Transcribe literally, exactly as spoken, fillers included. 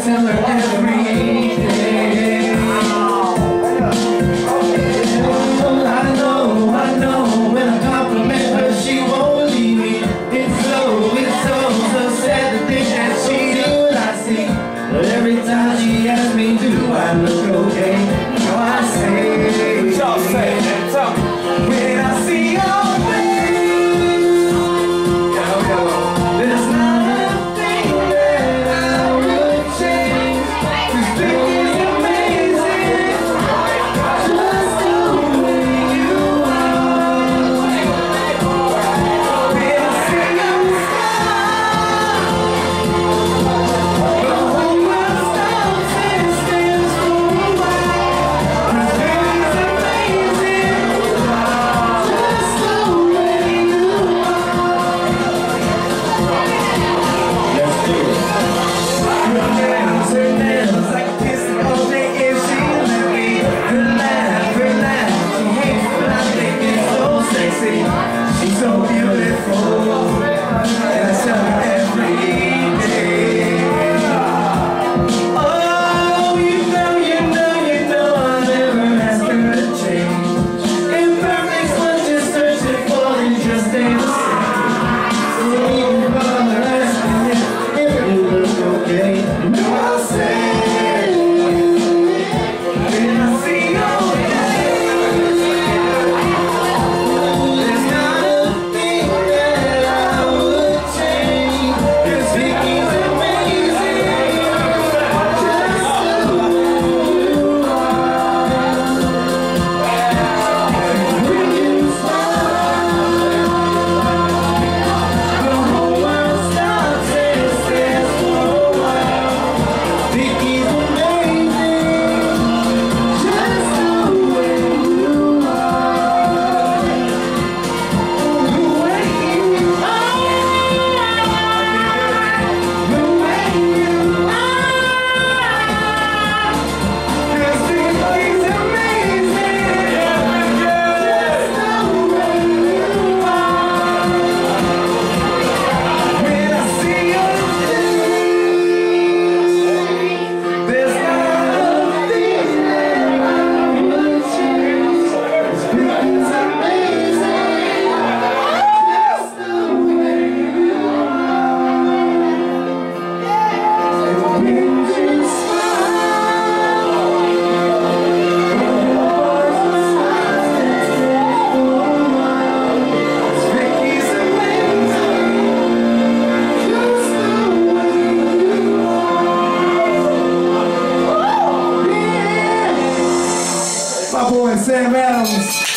tell her every day. Oh, I know, I know, when I compliment her, she won't leave me. It's so, it's so, so sad to think that she do what I see. But every time she asks me, do I look okay? No, I say, what y'all say, man? Tell me. when I see your face, there's not a thing that I would change. 'Cause Vickie's amazing, just the way you are. When I see your smile, the whole world stops and stands for a while. 'Cause Vickie's amazing, just the way you are. Let's do it. Her nails, her nails, like a kiss all day if she let me. Her laugh, her laugh, she hates but I think it's so sexy. She's so beautiful, and I tell her every day. Oh, you know, you know, you know I'll never ask her to change. Imperfect's what you're searching for and just stay the same. So even bother asking if you look okay, you know I'll say, when I see your face, there's not a thing that I would change. 'Cause Vickie's amazing, just the way you are. When you smile, the whole world stops and stares for a while. Vickie's amazing, just the way you are. The way you are, the way you are. 'Cause Vickie's amazing, just the way you are. When I see your face, there's not a thing that I would change. 'Cause Vickie's amazing, just the way you are. And when you smile, Vickie's amazing, just the way you are. My boy Sam Adams.